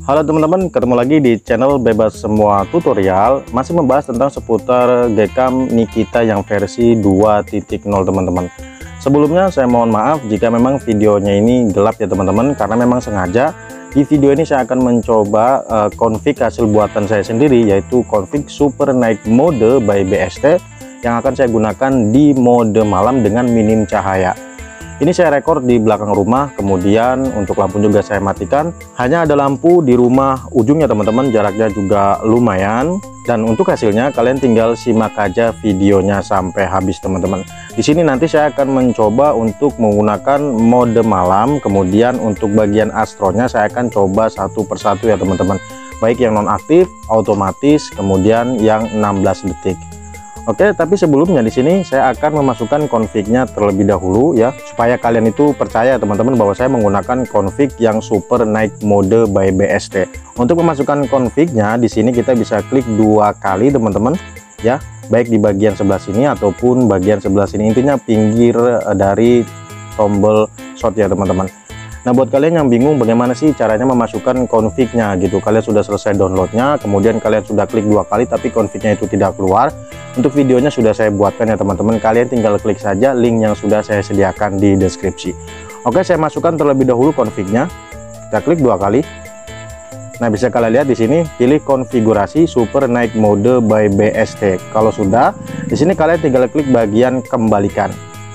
Halo teman-teman, ketemu lagi di channel Bebas Semua Tutorial. Masih membahas tentang seputar Gcam Nikita yang versi 2.0 teman-teman. Sebelumnya saya mohon maaf jika memang videonya ini gelap ya teman-teman, karena memang sengaja di video ini saya akan mencoba config hasil buatan saya sendiri, yaitu config Super Night Mode by BST yang akan saya gunakan di mode malam dengan minim cahaya. Ini saya rekor di belakang rumah, kemudian untuk lampu juga saya matikan. Hanya ada lampu di rumah ujungnya teman-teman, jaraknya juga lumayan. Dan untuk hasilnya kalian tinggal simak aja videonya sampai habis teman-teman. Di sini nanti saya akan mencoba untuk menggunakan mode malam, kemudian untuk bagian astronya saya akan coba satu persatu ya teman-teman. Baik yang nonaktif, otomatis, kemudian yang 16 detik. Oke, tapi sebelumnya di sini saya akan memasukkan config-nya terlebih dahulu ya, supaya kalian itu percaya teman-teman bahwa saya menggunakan config yang Super Night Mode by BST. Untuk memasukkan config-nya di sini kita bisa klik dua kali teman-teman ya, baik di bagian sebelah sini ataupun bagian sebelah sini, intinya pinggir dari tombol shot ya teman-teman. Nah, buat kalian yang bingung bagaimana sih caranya memasukkan config-nya gitu, kalian sudah selesai downloadnya, kemudian kalian sudah klik dua kali tapi config-nya itu tidak keluar. Untuk videonya sudah saya buatkan ya teman-teman, kalian tinggal klik saja link yang sudah saya sediakan di deskripsi. Oke, saya masukkan terlebih dahulu config-nya, kita klik dua kali. Nah, bisa kalian lihat di sini pilih konfigurasi Super Night Mode by BST. Kalau sudah, di sini kalian tinggal klik bagian kembalikan.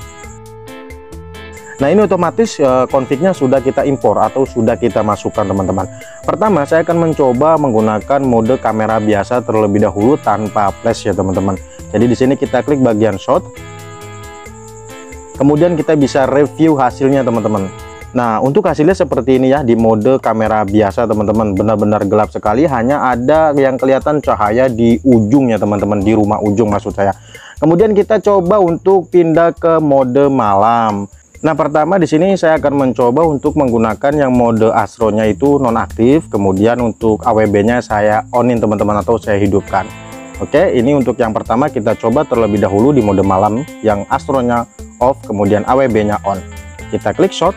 Nah, ini otomatis config-nya sudah kita impor atau sudah kita masukkan teman-teman. Pertama saya akan mencoba menggunakan mode kamera biasa terlebih dahulu tanpa flash ya teman-teman. Jadi di sini kita klik bagian shot, kemudian kita bisa review hasilnya teman-teman. Nah, untuk hasilnya seperti ini ya, di mode kamera biasa teman-teman, benar-benar gelap sekali, hanya ada yang kelihatan cahaya di ujung ya teman-teman, di rumah ujung maksud saya. Kemudian kita coba untuk pindah ke mode malam. Nah, pertama di sini saya akan mencoba untuk menggunakan yang mode astronya itu nonaktif, kemudian untuk AWB-nya saya onin teman-teman atau saya hidupkan. Oke, ini untuk yang pertama kita coba terlebih dahulu di mode malam yang astronya off, kemudian AWB-nya on. Kita klik shot.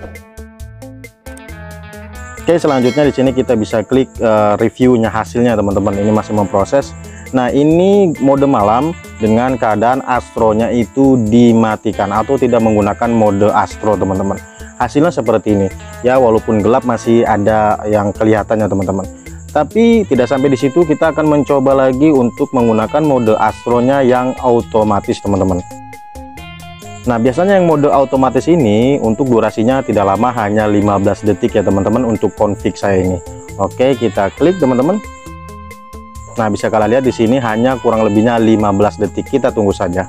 Oke, selanjutnya di sini kita bisa klik reviewnya hasilnya teman-teman. Ini masih memproses. Nah, ini mode malam dengan keadaan astronya itu dimatikan atau tidak menggunakan mode astro teman-teman. Hasilnya seperti ini ya, walaupun gelap masih ada yang kelihatannya teman-teman. Tapi tidak sampai di situ, kita akan mencoba lagi untuk menggunakan mode astronya yang otomatis teman-teman. Nah, biasanya yang mode otomatis ini untuk durasinya tidak lama, hanya 15 detik ya teman-teman untuk config saya ini. Oke, kita klik teman-teman. Nah, bisa kalian lihat di sini hanya kurang lebihnya 15 detik. Kita tunggu saja.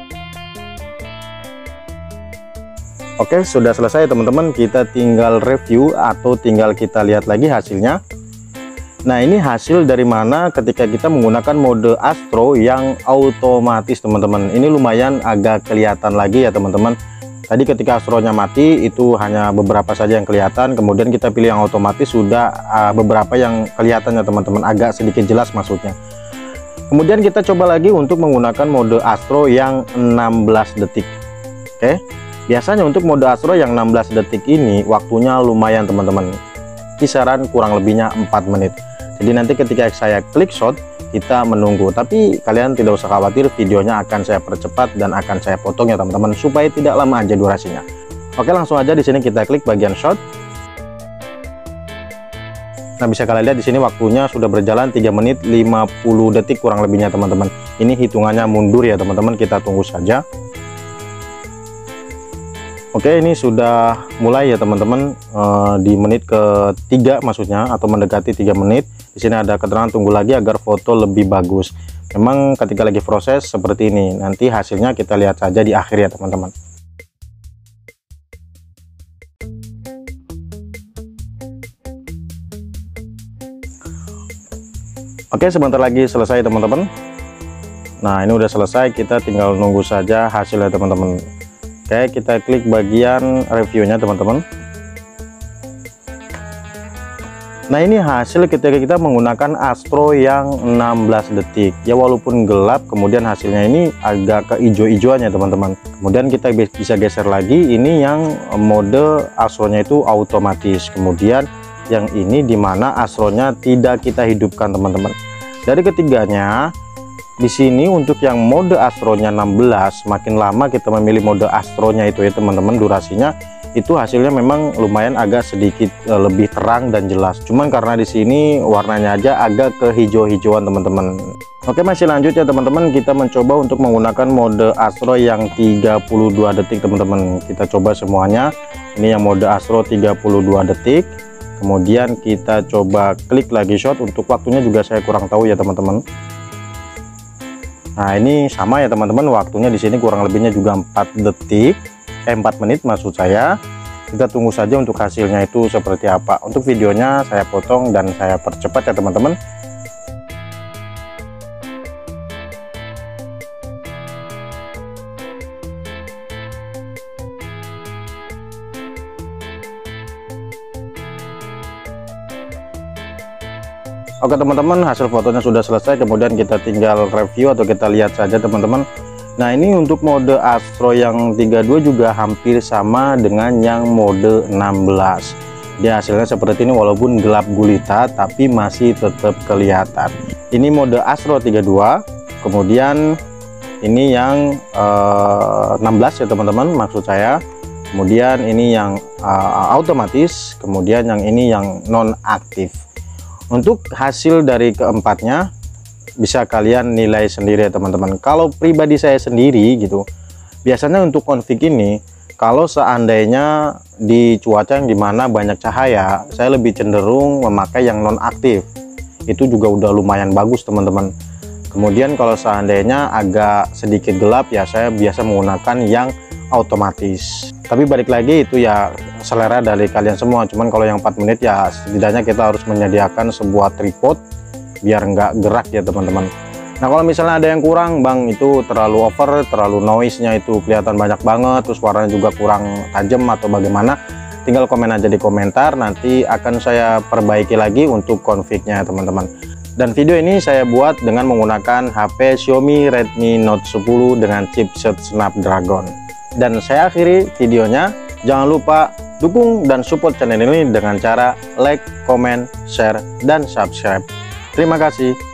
Oke, sudah selesai teman-teman. Kita tinggal review atau tinggal kita lihat lagi hasilnya. Nah, ini hasil dari mana ketika kita menggunakan mode astro yang otomatis teman-teman. Ini lumayan agak kelihatan lagi ya teman-teman. Tadi ketika astronya mati itu hanya beberapa saja yang kelihatan, kemudian kita pilih yang otomatis sudah beberapa yang kelihatan ya teman-teman, agak sedikit jelas maksudnya. Kemudian kita coba lagi untuk menggunakan mode astro yang 16 detik. Oke, biasanya untuk mode astro yang 16 detik ini waktunya lumayan teman-teman, kisaran kurang lebihnya 4 menit. Jadi nanti ketika saya klik shot kita menunggu, tapi kalian tidak usah khawatir, videonya akan saya percepat dan akan saya potong ya teman-teman supaya tidak lama aja durasinya. Oke, langsung aja di sini kita klik bagian shot. Nah, bisa kalian lihat di sini waktunya sudah berjalan 3 menit 50 detik kurang lebihnya teman-teman. Ini hitungannya mundur ya teman-teman, kita tunggu saja. Oke, ini sudah mulai ya teman-teman, di menit ke-3 maksudnya, atau mendekati 3 menit. Di sini ada keterangan tunggu lagi agar foto lebih bagus. Memang ketika lagi proses seperti ini, nanti hasilnya kita lihat saja di akhir ya teman-teman. Oke, sebentar lagi selesai teman-teman. Nah, ini udah selesai, kita tinggal nunggu saja hasilnya teman-teman. Oke, kita klik bagian reviewnya teman-teman. Nah, ini hasil ketika kita menggunakan astro yang 16 detik ya, walaupun gelap, kemudian hasilnya ini agak ke hijau-hijauannya teman-teman. Kemudian kita bisa geser lagi, ini yang mode astronya itu otomatis. Kemudian yang ini dimana astronya tidak kita hidupkan teman-teman. Dari ketiganya di sini untuk yang mode astronya 16, makin lama kita memilih mode astronya itu ya teman-teman, durasinya itu hasilnya memang lumayan agak sedikit lebih terang dan jelas. Cuman karena di sini warnanya aja agak kehijau-hijauan teman-teman. Oke, masih lanjut ya teman-teman, kita mencoba untuk menggunakan mode astro yang 32 detik teman-teman. Kita coba semuanya. Ini yang mode astro 32 detik. Kemudian kita coba klik lagi shot. Untuk waktunya juga saya kurang tahu ya teman-teman. Nah, ini sama ya teman-teman, waktunya di sini kurang lebihnya juga 4 detik, 4 menit maksud saya. Kita tunggu saja untuk hasilnya itu seperti apa. Untuk videonya saya potong dan saya percepat ya teman-teman. Oke teman-teman, hasil fotonya sudah selesai, kemudian kita tinggal review atau kita lihat saja teman-teman. Nah, ini untuk mode astro yang 32 juga hampir sama dengan yang mode 16. Dia hasilnya seperti ini, walaupun gelap gulita tapi masih tetap kelihatan. Ini mode astro 32, kemudian ini yang 16 ya teman-teman maksud saya. Kemudian ini yang otomatis, kemudian yang ini yang non aktif. Untuk hasil dari keempatnya bisa kalian nilai sendiri ya teman-teman. Kalau pribadi saya sendiri gitu, biasanya untuk config ini kalau seandainya di cuaca yang dimana banyak cahaya, saya lebih cenderung memakai yang non aktif. Itu juga udah lumayan bagus teman-teman. Kemudian kalau seandainya agak sedikit gelap ya saya biasa menggunakan yang otomatis. Tapi balik lagi itu ya selera dari kalian semua. Cuman kalau yang 4 menit ya setidaknya kita harus menyediakan sebuah tripod biar nggak gerak ya teman-teman. Nah, kalau misalnya ada yang kurang bang, itu terlalu over, terlalu noise-nya itu kelihatan banyak banget, terus warnanya juga kurang tajam atau bagaimana, tinggal komen aja di komentar, nanti akan saya perbaiki lagi untuk config-nya teman-teman. Dan video ini saya buat dengan menggunakan HP Xiaomi Redmi Note 10 dengan chipset Snapdragon. Dan saya akhiri videonya. Jangan lupa dukung dan support channel ini dengan cara like, comment, share, dan subscribe. Terima kasih.